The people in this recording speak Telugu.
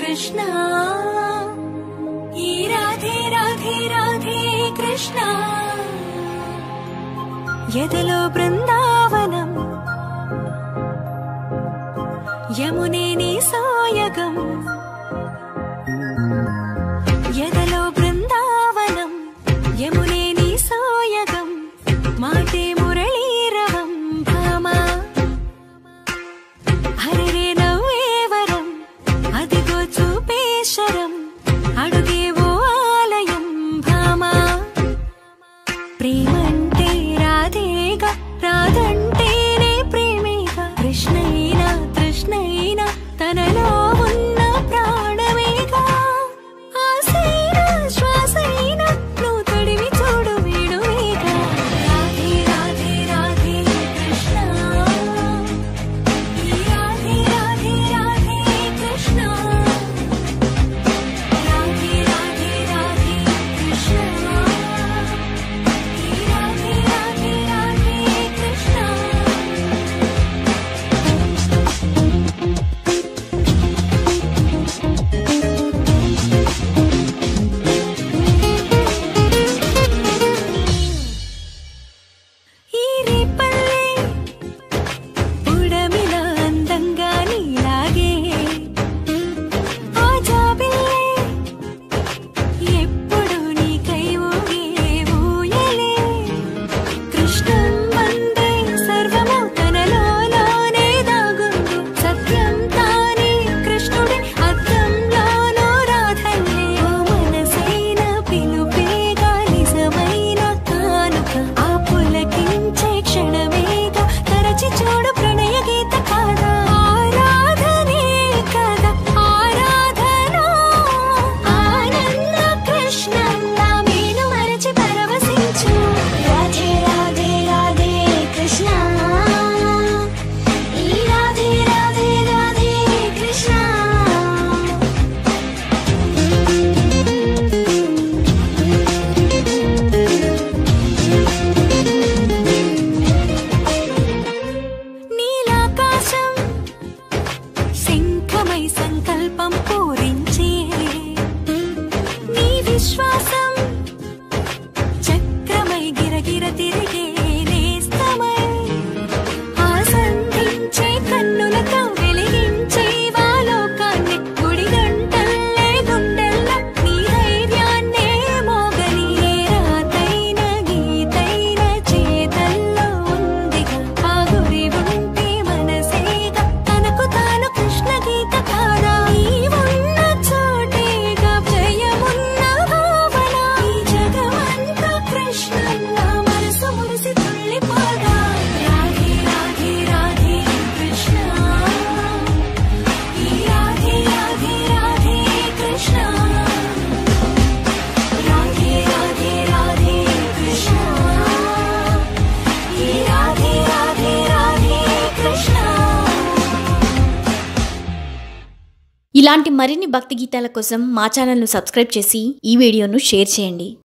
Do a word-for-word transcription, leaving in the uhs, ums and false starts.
कृष्णा ई राधे राधे राधे कृष्णा यदलो बृंदावनम यमुने नी सोयगम यदलो बृंदावनम यमुने नी सोयगम माटे मुरलीरवम भामा हरे नव्वेवरम अदिगो चूपेशरम अडुगेवो आलयम भामा प्रेमंटे राधेगा राधंटेने प्रेमेगा कृष्णैना तृष्णैना तनलो उन्न प्राणमेगा आसैना श्वासैना नु तडिवि चूडु वेणुवेगा राधे राधे राधे कृष्णा ई राधे राधे राधे कृष्णा राधे राधे राधे कृष्णा ई राधे राधे राधे कृष्णा ఈ రేపల్లే ఉడమిల అందంగా నీలాగే ఆ జాబిల్లే ఎప్పుడు నీకై ఊగే ఊయలే కృష్ణం వందే సర్వము తనలోనే దాగుంది సత్యం తానే కృష్ణుడే అద్దంలోనూ రాధల్లే ఓ మనసైన పిలుపేగా నిజమైన కానుక ఆ పులకించే క్షణమేగా తరచి చూడు ప్రణయ గీత కాదా ఆరాధనే కదా ఆరాధన ఆనంద కృష్ణంగా మేను మరచి పరవశించు రాధే రాధే రాధే కృష్ణ ఈ రాధే రాధే రాధే కృష్ణ నీలాకాశం శంఖమై సంకల్పం పూరించే నీ విశ్వాసం చక్రమై గిరగిర తిరిగే నేస్తమై ఆసందించే కన్నులతో వెలిగించే వాలోకాన్ని గుడి గంటల్లే గుండెల్ల నీ ధైర్యాన్నే మోగని ఏ రాతైన గీతైన చేతల్లో ఉందిగా ఆ గురి ఉంటే మనసేగా తనకు తాను కృష్ణ గీత కాదా ఈ ఉన్న చోటేగా జయమున్న భావన ఈ జగమంతా కృష్ణంగా మనసు మురిసి తుళ్ళిపోగా రాధే రాధే రాధే కృష్ణ ఈ రాధే రాధే రాధే కృష్ణ రాధే రాధే రాధే కృష్ణ ఈ రాధే రాధే రాధే కృష్ణ ఇలాంటి మరిన్ని భక్తి గీతాల కోసం మా ఛానల్ను సబ్స్క్రైబ్ చేసి ఈ వీడియోను షేర్ చేయండి.